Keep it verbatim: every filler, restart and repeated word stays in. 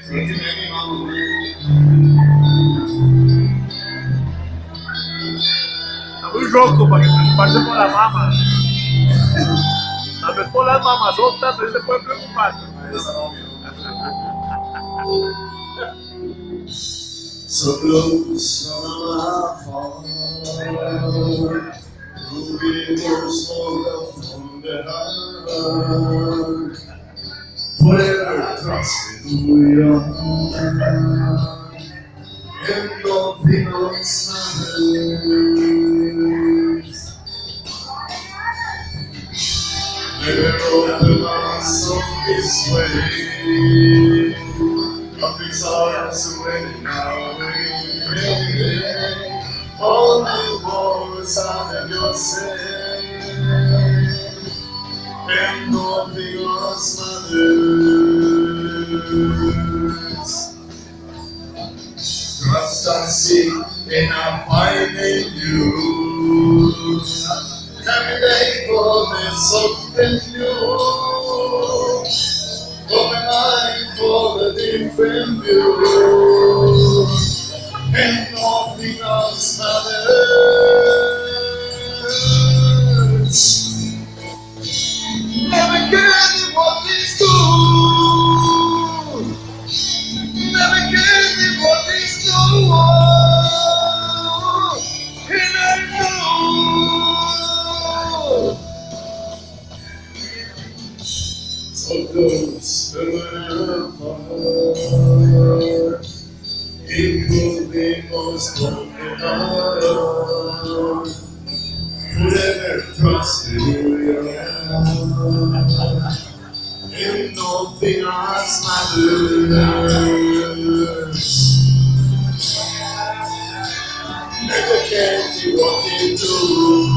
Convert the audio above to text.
Está muy roco para que preocuparse por la mama. Tal vez por las mamazotas él se puede preocupar. So close on my heart, moving more slowly from the heart. Forever trusting who you are, and nothing else matters. Never open us up this way. Nothing's ours waiting away. Only words out of your say, and nothing else matters. Trust I see, and I find in you. Every day for there's something new. Open mind for the different view, and nothing else matters. Never get it what is good. Never get it what is good. And I know. So close to my heart, it could be most broken heart. Forever trusted you, and nothing else matters. Never can you what you do.